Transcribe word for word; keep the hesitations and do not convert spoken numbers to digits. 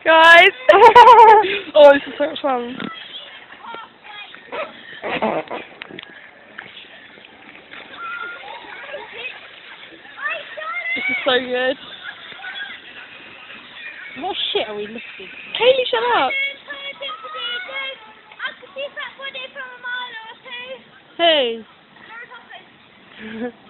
Guys! Oh, this is so much fun. This is so good. What shit are we lifting? Kaylee, shut up! Who?